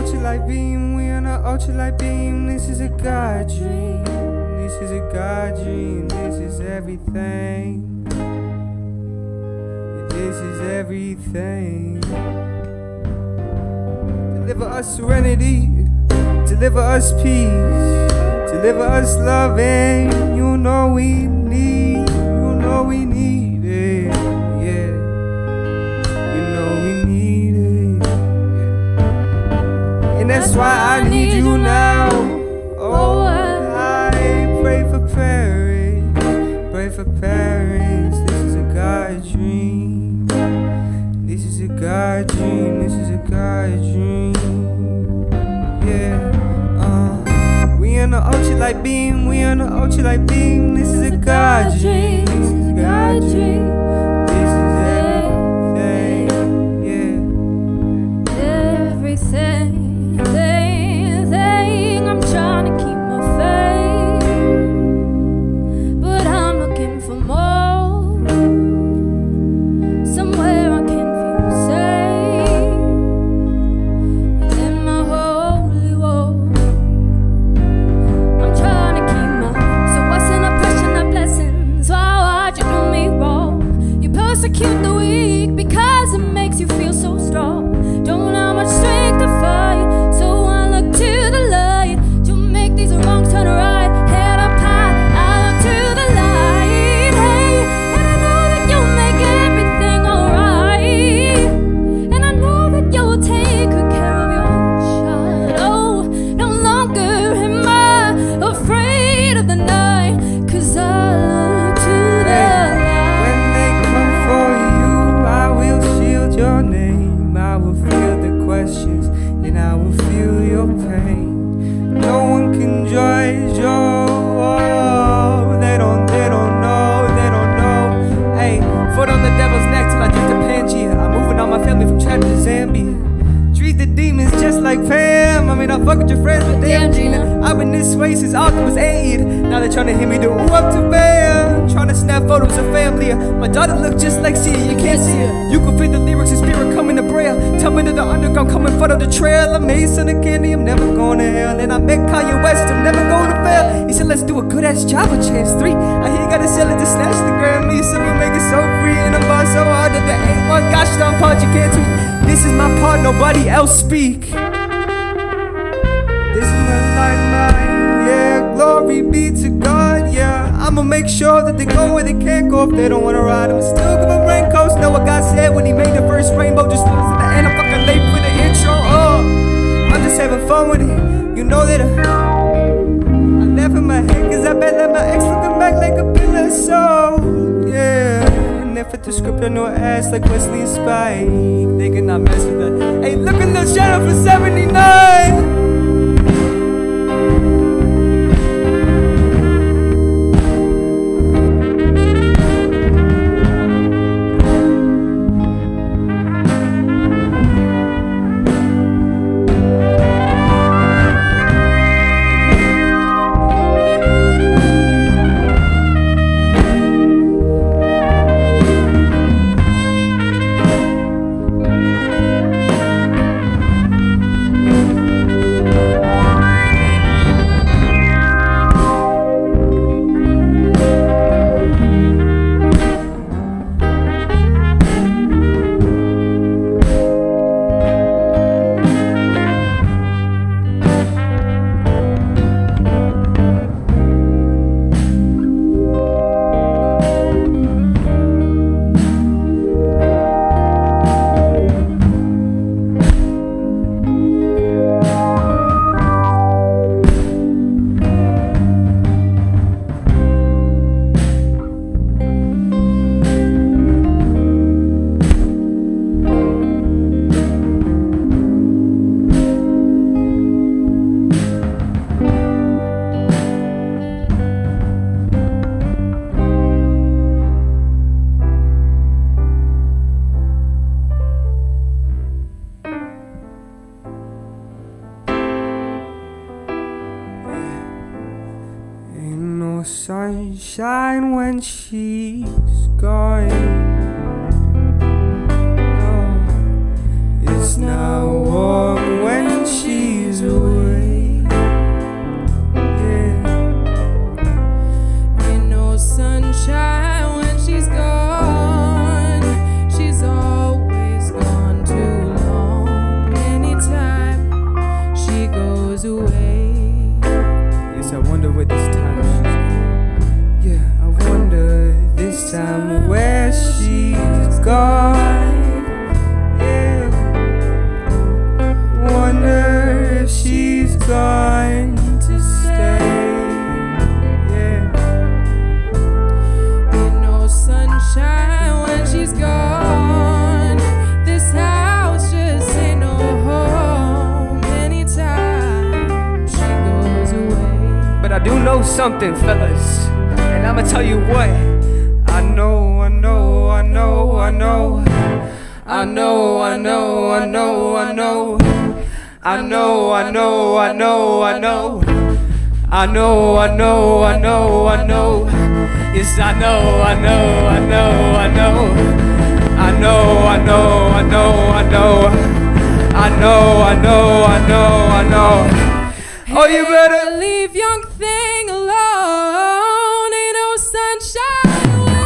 ultralight beam, we on a ultralight beam. This is a God dream, this is a God dream. This is everything, this is everything. Deliver us serenity, deliver us peace, deliver us love, and you know we need, you know we need it, yeah. You know we need it, yeah. And that's why I need you now. Oh, I pray for parents, pray for parents. This is a God dream, this is a God dream, this is a God dream, yeah. We on the ultralight beam, we on the ultralight beam. This is a God dream, this is a God dream. This is everything, yeah. Everything, I'm trying to keep my faith, but I'm looking for more. Somewhere I can feel safe in my holy wall. I'm trying to keep my, so what's an oppression of blessings? Why'd you do me wrong? You persecute the weak because it makes you feel so strong. Don't have much strength to fight, so I look to the light to make these wrongs turn right. Head up high, I look to the light, hey. And I know that you'll make everything alright, and I know that you'll take good care of your child. Oh, no longer am I afraid of the night, 'cause I look to the light. When they come for you, I will shield your name. I will feel the questions, and I will feel your pain. No one can judge your war. They don't know. Hey, foot on the devil's neck till I drink the Pangea. I'm moving all my family from Chad to Zambia. Treat the demons just like Pam. I mean, I fuck with your friends, but damn, Gina, I've been this way since Arthur was 8. Now they're trying to hit me to ooh up to bam. Trying to snap photos of family. My daughter look just like Sia, you can't see her. You can feel the lyrics and spirit coming to braille. Tell me to the underground, come in front of the trail. I'm made son of candy, I'm never going to hell. And I met Kanye West, I'm never going to fail. He said, let's do a good ass job with Chance 3. I hear you gotta sell it to snatch the Grammy. So we make it so free, and I'm bought so hard that there ain't one gosh darn part you can't tweet. This is my part, nobody else speak. This is my lifeline, yeah. Glory be to God, yeah. I'ma make sure that they go where they can't go if they don't wanna ride. I'ma still give them raincoats. Know what God said when He made the first rainbow. Just lose at the end. I'm fucking late for the intro. Oh, I'm just having fun with it. You know that I laugh in my head 'cause I bet that my ex looking back like a pillar. So yeah. And if it's the script on your ass like Wesley and Spike, they cannot mess with that. Hey, look at the shadow for 79. Sunshine when she's gone. No, it's not warm when she's time where she's gone. Yeah. Wonder if she's going to stay. Yeah. Ain't no sunshine when she's gone. This house just ain't no home anytime she goes away. But I do know something, fellas, and I'ma tell you what. I know, I know, I know, I know. I know, I know, I know, I know. I know, I know, I know, I know. I know, I know, I know, I know. Yes, I know, I know, I know, I know. I know, I know, I know, I know. I know, I know, I know, I know. Oh, you better leave young thing alone. Ain't no sunshine.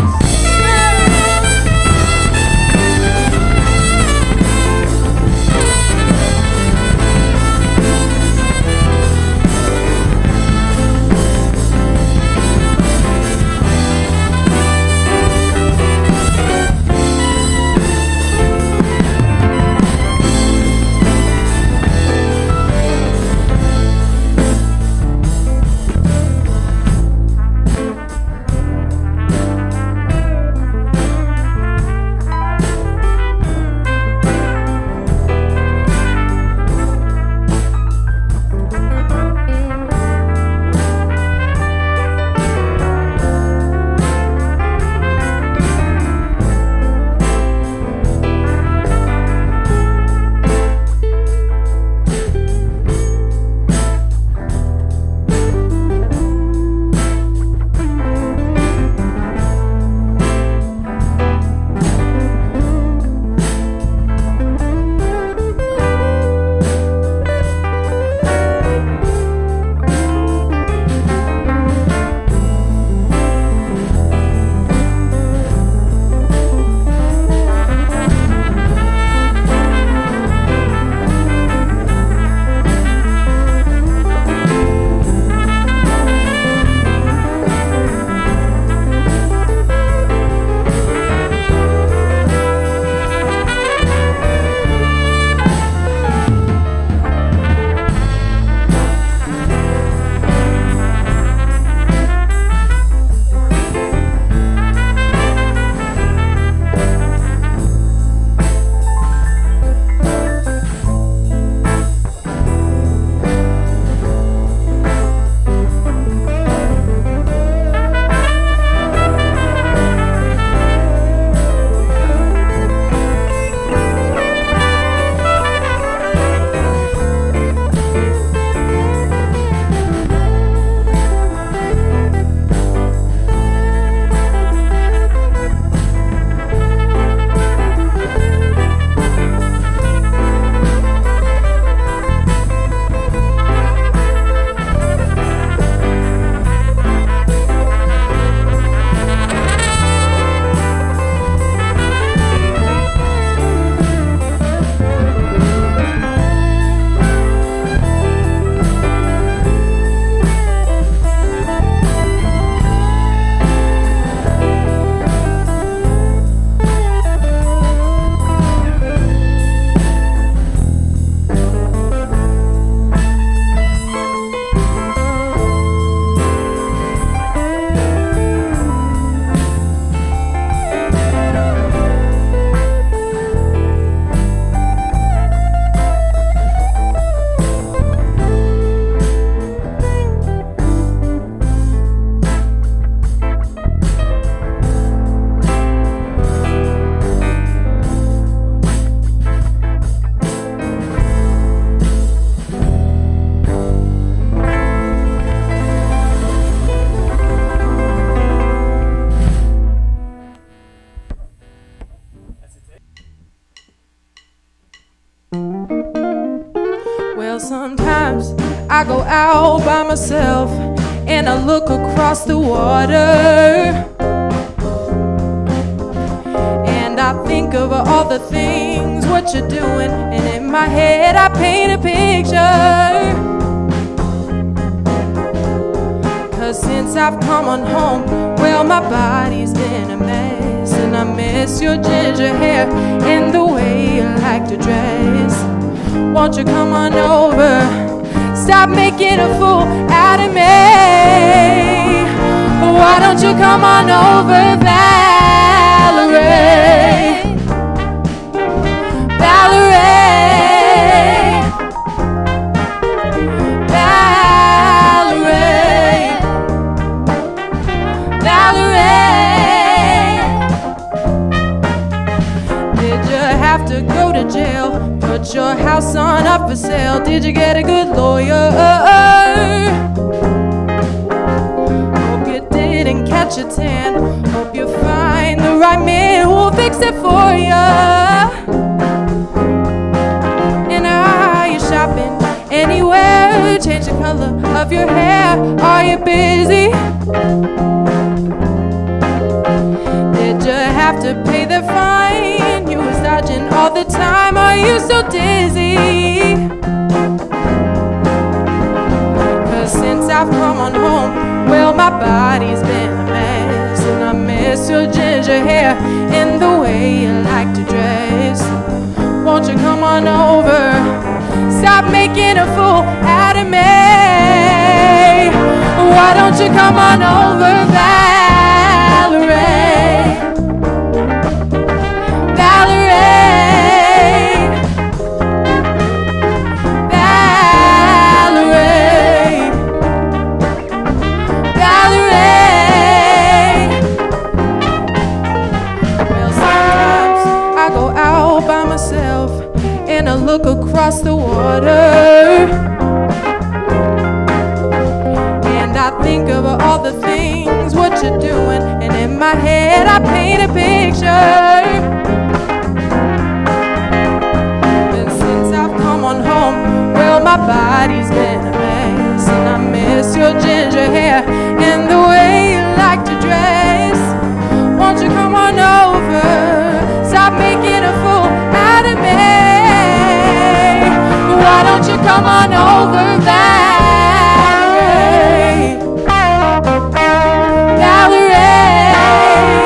Well, sometimes I go out by myself and I look across the water, and I think of all the things what you're doing, and in my head I paint a picture. 'Cause since I've come on home, well, my body's been been a mess, and I miss your ginger hair and the way you like to dress. Won't you come on over? Stop making a fool out of me. Why don't you come on over, Valerie? Valerie, Valerie, Valerie. Did you have to go to jail? Put your house on up for sale? Did you get a good lawyer? Hope you didn't catch a tan. Hope you find the right man who'll fix it for you. And are you shopping anywhere? Change the color of your hair. Are you busy? Did you have to pay the fine? You was dodging all the time. Are you so dizzy? 'Cause since I've come on home, well, my body's been a mess, and I miss your ginger hair and the way you like to dress. Won't you come on over? Stop making a fool out of me. Why don't you come on over, Valerie? Valerie, Valerie, Valerie. Well, sometimes I go out by myself and I look across the water, and I think of all the things what you're doing, and in my head I paint a picture. And since I've come on home, well, my body's been a mess, and I miss your ginger hair and the way you like to dress. Won't you come on over? Stop making a fool out of me. Why don't you come on over, Valerie? Valerie,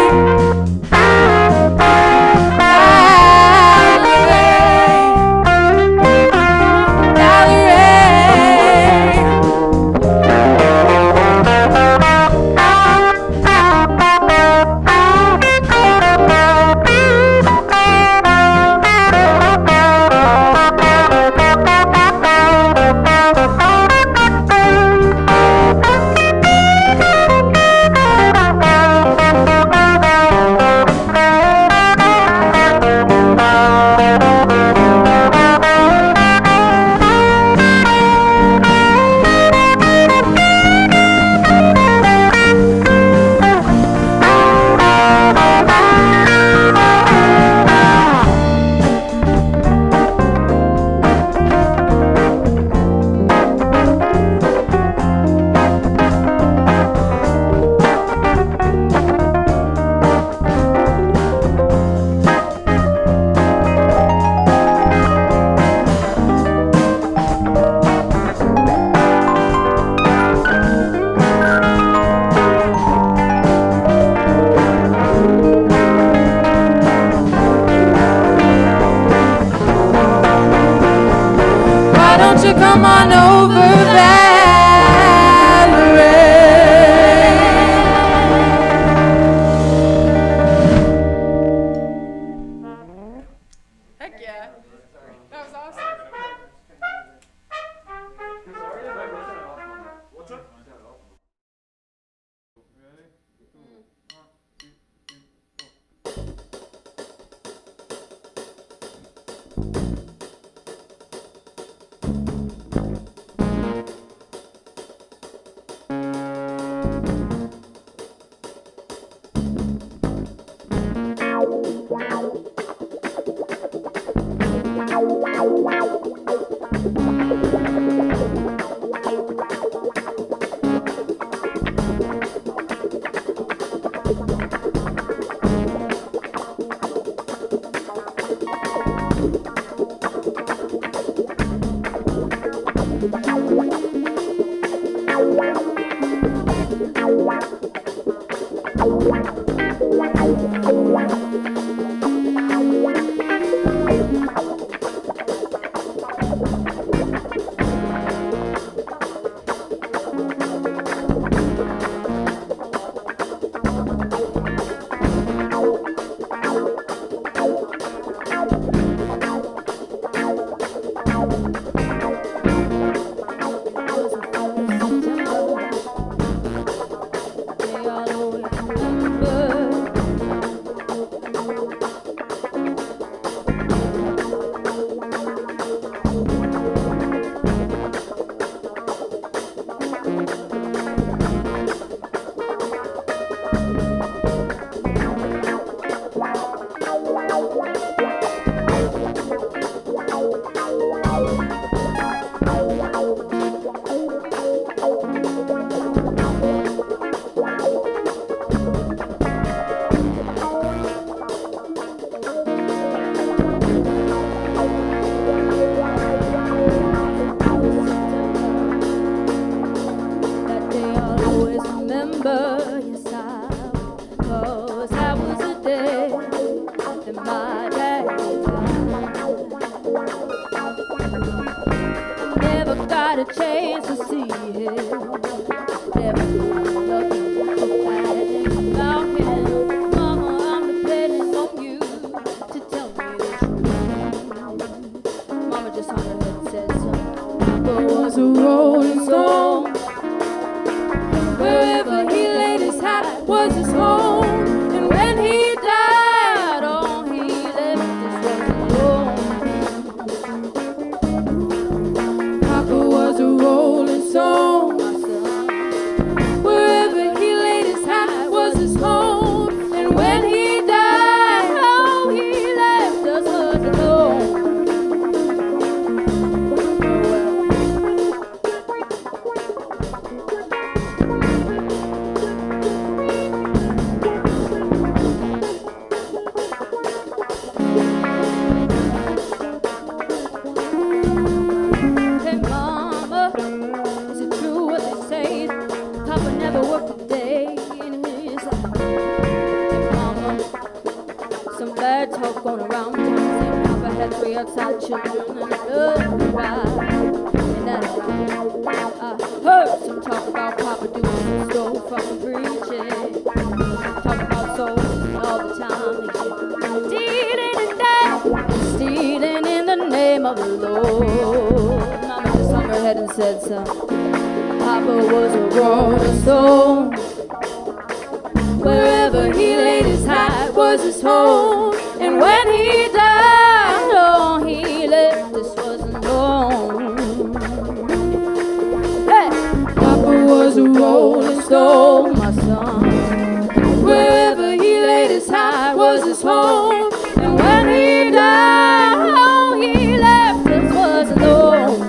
come on over, Valerie. Heck yeah. That was awesome. What's up? remember, yes I was. That was the day that my dad died. I never got a chance to see him. Never knew nothing about him. Mama, I'm depending on you to tell me the truth. Mama just hung her head and said so. Papa was a rolling stone. Wherever he laid his hat was his home. And when he died, all he left us was alone. Papa was a rolling stone. My son. Wherever he laid his hat was his home. And when he died, all he left us was alone. Talk going around town saying Papa had 3 outside children and a ride. And that I heard some talk about Papa doing some soul fucking preaching. Talk about souls all the time. Stealing and that, stealing in the name of the Lord. Mama just hung her head and said so. Papa was a rolling stone. Wherever he laid his hat was his home. And when he died, all he left us was alone. Hey! Papa was a rolling stone, my son. Wherever he laid his hat was his home. And when he died, all he left us was alone.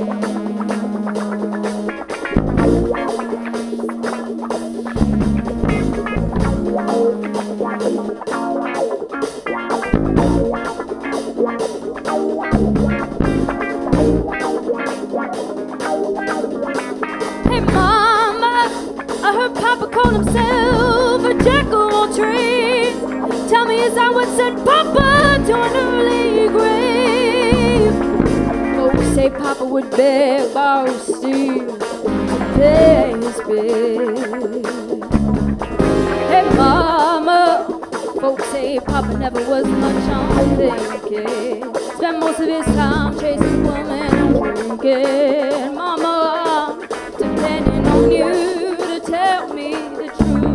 Hey mama, I heard Papa call himself a jack of all trades. Tell me, is that what sent Papa to an early grave? Folks say Papa would beg, borrow, steal, pay his bill. Hey mama, folks say Papa never was much on thinking. Spent most of his time chasing women and drinking. Mama, I'm depending on you to tell me the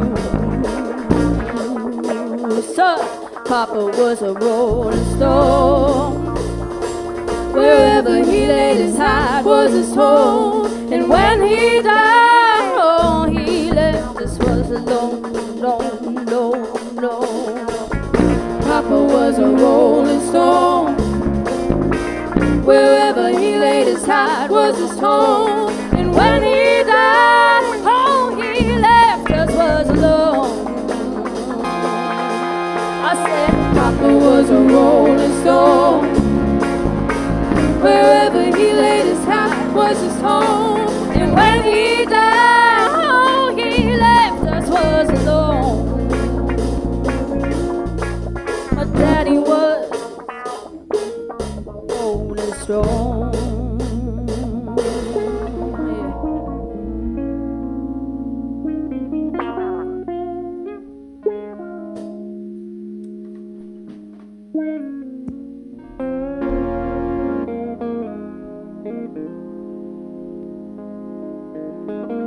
truth. So, Papa was a rolling stone. Wherever he laid his hat was his home. And when he died, all he left us was alone, alone, alone, alone. Papa was a rolling stone. Wherever he laid his hat was his home. And when he died, all he left us was alone. I said Papa was a rolling stone. Wherever he laid his hat was his home. And when he died, all he left us was alone. My daddy was rolling stone. Yeah.